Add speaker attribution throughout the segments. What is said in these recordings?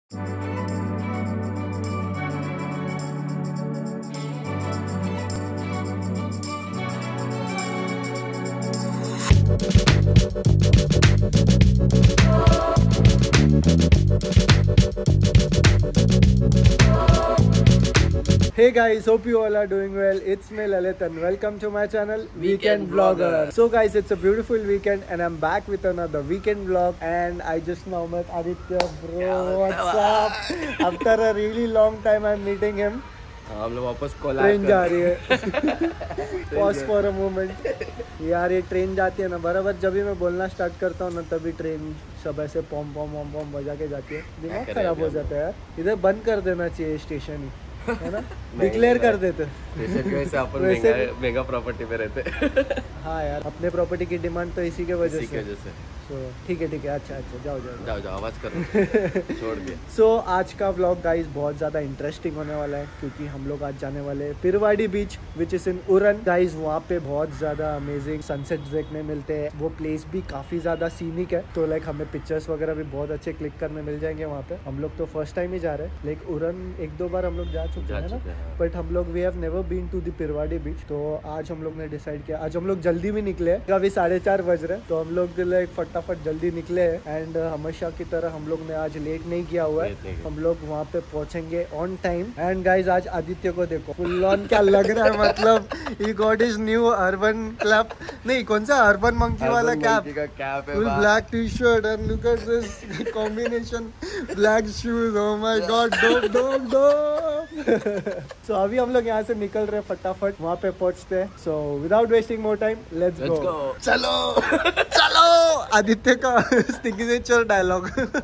Speaker 1: Hey guys, hope you all are doing well. It's me Lalit and welcome to my channel Weekend Vlogger. So guys, it's a beautiful weekend and I'm back with another weekend vlog and I just now met Aditya bro. What's up? After a really long time I'm meeting him.
Speaker 2: हम लोग वापस
Speaker 1: train जा रही है. Pause for a moment. यार ये train जाती है ना बराबर जब भी मैं बोलना स्टार्ट करता हूँ ना तभी ट्रेन सब ऐसे पॉम पॉम पॉम पॉम बजा के जाती है. दिमाग खराब हो जाता है यार. इधर बंद कर देना चाहिए स्टेशन ही, है ना. डिक्लेयर कर देते
Speaker 2: वैसे अपन मेगा प्रॉपर्टी पे रहते.
Speaker 1: हाँ यार, अपने प्रॉपर्टी की डिमांड तो इसी के वजह से. ठीक है अच्छा जाओ आवाज करो. छोड़ दिया. सो आज का व्लॉग गाइस बहुत ज़्यादा इंटरेस्टिंग होने वाला है क्योंकि हम लोग आज जाने वाले हैं पिरवाड़ी बीच विच इज इन उरन. गाइस वहाँ पे बहुत ज़्यादा अमेजिंग सनसेट देखने मिलते हैं. वो प्लेस भी काफ़ी ज़्यादा सीनिक है तो लाइक हमें पिक्चर्स वगैरह भी बहुत अच्छे क्लिक करने मिल जाएंगे वहाँ पे. हम लोग तो फर्स्ट टाइम ही जा रहे हैं. लाइक उरन एक दो बार हम लोग जा चुके हैं ना, बट हम लोग we have never been to the Pirwadi beach. तो आज हम लोग ने डिसाइड किया, आज हम लोग जल्दी भी निकले. अभी 4:30 बज रहे तो हम लोग लाइक फटाफट जल्दी निकले हैं. एंड हमेशा की तरह हम लोग ने आज लेट नहीं किया हुआ है. हम लोग वहाँ पे पहुँचेंगे ऑन टाइम. एंड गाइज आज आदित्य को देखो फुल ऑन क्या लग रहा है. मतलब he got his new urban club, नहीं कौन सा अर्बन मंकी वाला cap, full black T shirt and look at this combination black shoes. Oh my god, dope. So अभी हम लोग यहाँ से निकल रहे फटाफट वहाँ पे पहुँचते हैं. So without wasting more time let's go. चलो आदित्य का सिग्नेचर डायलॉग.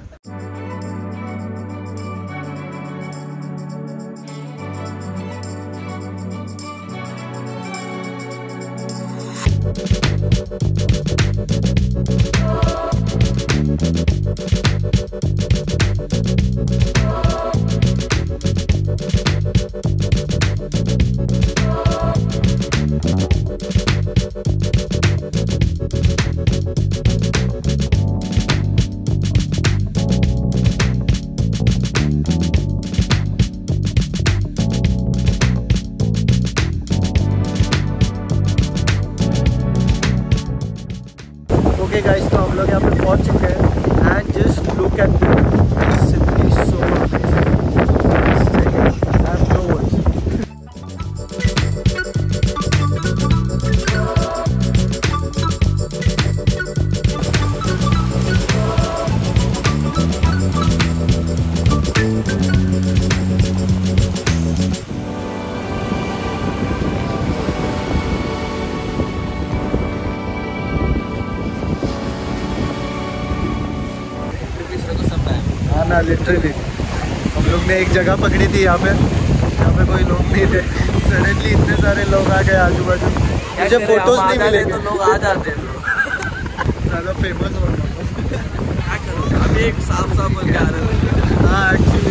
Speaker 1: ओके गाइस, तो हम लोग यहाँ पे पहुँच चुके हैं and just look at simply so amazing. I have no words. ना लिटरली हम लोग ने एक जगह पकड़ी थी यहाँ पे कोई लोग नहीं थे. सडनली इतने सारे लोग आ गए आजू बाजू. मुझे फोटोज नहीं मिलेंगे तो लोग आ जाते हैं. ज़्यादा फेमस हो रहा अभी एक साफ बोल के आ रहे हैं. हाँ एक्चुअली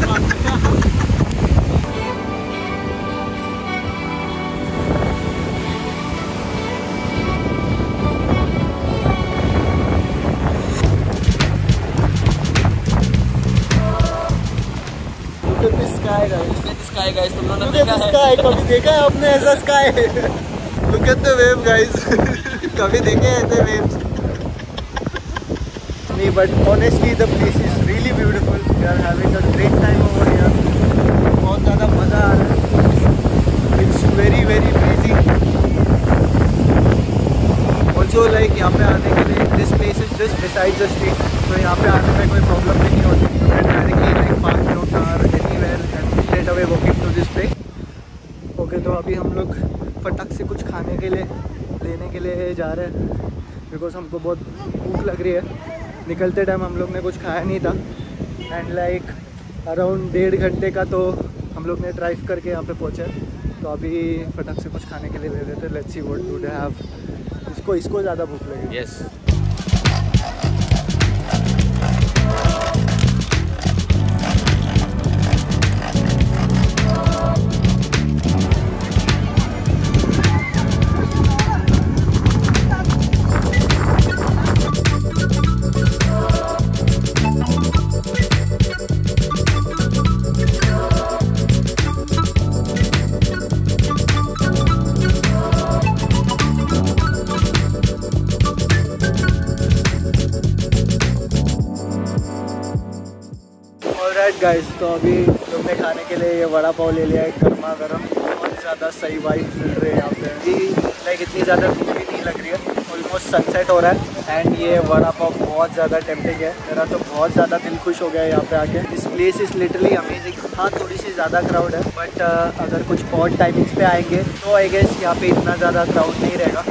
Speaker 2: स्काई गाइस, तुम लोगों ने
Speaker 1: देखा है स्काई? कभी देखा है आपने ऐसा sky? Look at the wave guys. कभी देखे ऐसे वेव्स? नहीं, but honestly the place is really beautiful. We are having a great time over here. बहुत ज़्यादा मज़ा आ रहा है. It's very very breezy. Also like यहाँ पे आने के लिए this place is just beside the street. तो यहाँ पे आने में कोई प्रॉब्लम भी नहीं होती. You can directly like park your car anywhere and straight away walking to this place. Okay, तो अभी हम लोग फटक से कुछ खाने के लिए लेने के लिए जा रहे हैं बिकॉज हमको बहुत भूख लग रही है. निकलते टाइम हम लोग ने कुछ खाया नहीं था एंड लाइक अराउंड 1.5 घंटे का तो हम लोग ने ड्राइव करके यहाँ पे पहुँचे. तो अभी फटक से कुछ खाने के लिए ले लेते. Let's see what do they have. इसको ज़्यादा भूख लगी.
Speaker 2: यस.
Speaker 1: ऑलराइट गाइस, तो अभी तुमने खाने के लिए ये वड़ा पाव ले लिया है गर्मा गर्म। बहुत ज़्यादा सही वाइब मिल रही है यहाँ पे जी, लाइक इतनी ज़्यादा धूप भी नहीं लग रही है, ऑलमोस्ट सनसेट हो रहा है। एंड ये वड़ा पाव बहुत ज़्यादा टेम्पटिंग है, मेरा तो बहुत ज़्यादा दिल खुश हो गया है यहाँ पे आके। This place is literally amazing. हाँ थोड़ी सी ज़्यादा क्राउड है, बट अगर कुछ और टाइमिंग्स पे आएंगे तो आई गेस यहाँ पे इतना ज़्यादा क्राउड नहीं रहेगा।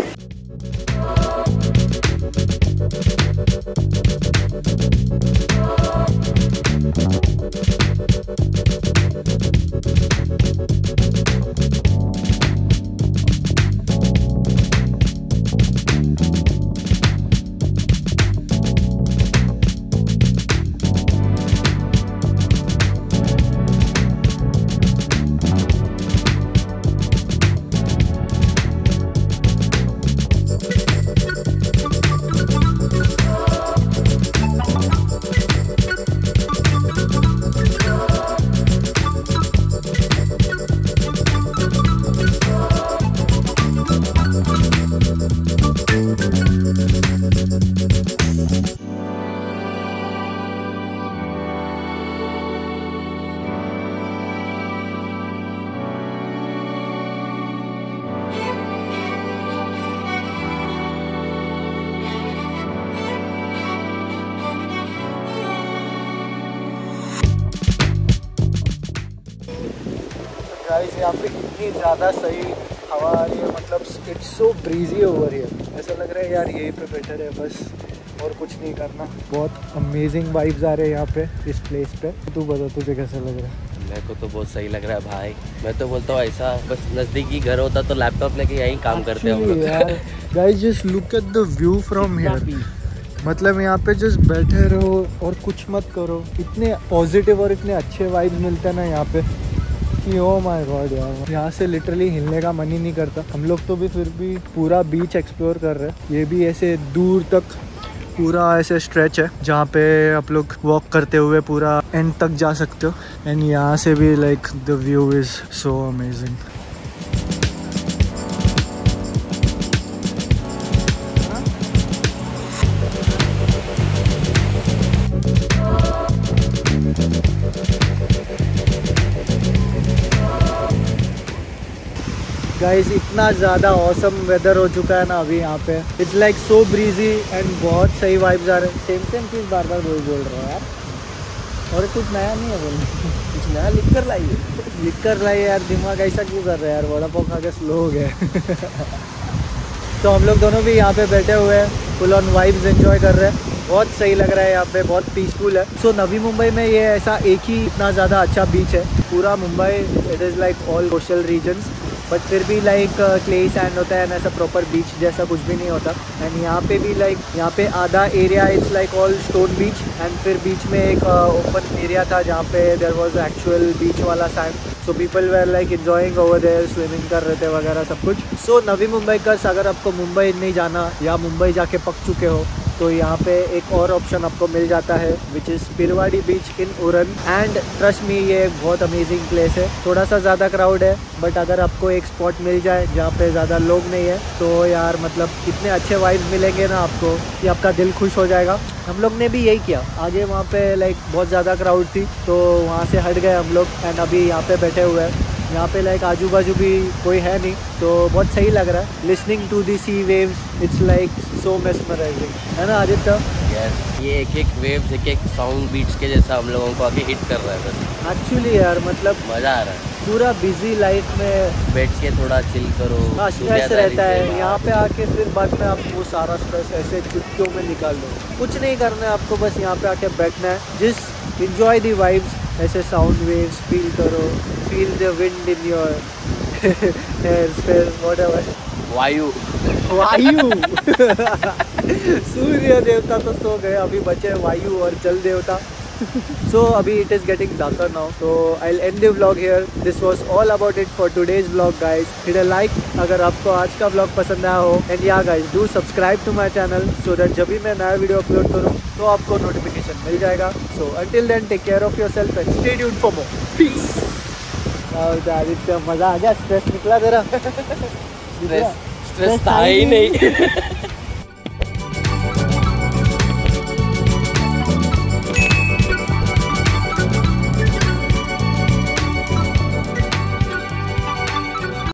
Speaker 1: गाइस यहाँ पे इतनी ज़्यादा सही हवा आ रही है, मतलब it's so breezy over here. ऐसा लग रहा है यार यहीं पे बेटर है बस, और कुछ नहीं करना। बहुत अमेजिंग वाइब्स आ रहे हैं यहाँ पे इस प्लेस पे। तू बता तुझे कैसा लग रहा है?
Speaker 2: मेरे को तो बहुत सही लग रहा है भाई। मैं तो बोलता हूँ ऐसा बस नज़दीकी घर होता तो लैपटॉप लेके यहीं काम करते हम लोग।
Speaker 1: Guys just look at the view from here, मतलब यहाँ पे जस्ट बैठे रहो और कुछ मत करो। इतने पॉजिटिव और इतने अच्छे वाइब्स मिलते हैं ना यहाँ पे कि ओ माय गॉड यार, यहाँ से लिटरली हिलने का मन ही नहीं करता। हम लोग तो भी फिर भी पूरा बीच एक्सप्लोर कर रहे हैं। ये भी ऐसे दूर तक पूरा ऐसे स्ट्रेच है जहाँ पे आप लोग वॉक करते हुए पूरा एंड तक जा सकते हो। एंड यहाँ से भी like the view is so amazing. Guys इतना ज़्यादा ऑसम वेदर हो चुका है ना अभी यहाँ पे। It's like so breezy and बहुत सही वाइब्स आ रहे हैं। सेम चीज़ बार बार बोल रहे हो यार, और कुछ नया नहीं है बोलने। कुछ नया लिख कर लाइए यार। दिमाग ऐसा क्यों कर रहे हैं यार? वड़ा पाव खा के स्लो हो गए। तो हम लोग दोनों भी यहाँ पे बैठे हुए हैं, फुल ऑन वाइब्स एंजॉय कर रहे हैं। बहुत सही लग रहा है यहाँ पे, बहुत पीसफुल है। सो नवी मुंबई में ये ऐसा एक ही इतना ज़्यादा अच्छा बीच है। पूरा Mumbai it is like all coastal regions, but फिर भी लाइक क्ले सैंड होता है ना, ऐसा प्रॉपर बीच जैसा कुछ भी नहीं होता। एंड यहाँ पे भी लाइक यहाँ पे आधा area it's like all stone beach, and फिर बीच में एक ओपन एरिया था जहाँ पे देयर वाज एक्चुअल बीच वाला sand. So people were like enjoying over there, swimming कर रहे थे वगैरह सब कुछ। सो नवी मुंबई का अगर आपको मुंबई नहीं जाना या मुंबई जाके पक चुके हो तो यहाँ पे एक और ऑप्शन आपको मिल जाता है, which is Pirwadi beach in Uran. And trust me ये एक बहुत अमेजिंग प्लेस है। थोड़ा सा ज़्यादा क्राउड है, बट अगर आपको एक स्पॉट मिल जाए जहाँ पे ज़्यादा लोग नहीं है तो यार मतलब इतने अच्छे वाइब्स मिलेंगे ना आपको कि आपका दिल खुश हो जाएगा। हम लोग ने भी यही किया। आगे वहाँ पे लाइक बहुत ज़्यादा क्राउड थी तो वहाँ से हट गए हम लोग, एंड अभी यहाँ पे बैठे हुए हैं। यहाँ पे लाइक आजू बाजू भी कोई है नहीं, तो बहुत सही लग रहा है। Listening to the sea waves it's like so mesmerising, है ना आदित्य?
Speaker 2: ये एक वेव्स एक साउंड बीट्स के जैसा हम लोगों को अभी हिट कर रहा है बस।
Speaker 1: एक्चुअली यार मतलब
Speaker 2: मज़ा आ रहा है।
Speaker 1: पूरा बिजी लाइफ में
Speaker 2: बैठ के थोड़ा चिल करो।
Speaker 1: हाँ स्ट्रेस रहता है, यहाँ पे आके फिर बाद में आप वो सारा स्ट्रेस ऐसे चुटकियों में निकाल लो। कुछ नहीं करना है आपको, बस यहाँ पे आके बैठना है। जस्ट एंजॉय दी वाइब्स, ऐसे साउंड वेव्स फील करो, feel the wind in your hair, whatever.
Speaker 2: वायु
Speaker 1: सूर्य देवता तो सो गए, अभी बचे वायु और जल देवता। So अभी it is getting darker now, so I'll end the vlog here. This was all about it for today's vlog guys. Hit a like अगर आपको आज का vlog पसंद आया हो, and yeah guys do subscribe to my channel so that जब भी मैं नया वीडियो अपलोड करूँ तो आपको नोटिफिकेशन मिल जाएगा। So until then take care of yourself and stay tuned for more. Peace. Aditya मजा आ गया? स्ट्रेस निकला तेरा?
Speaker 2: स्ट्रेस था ही नहीं।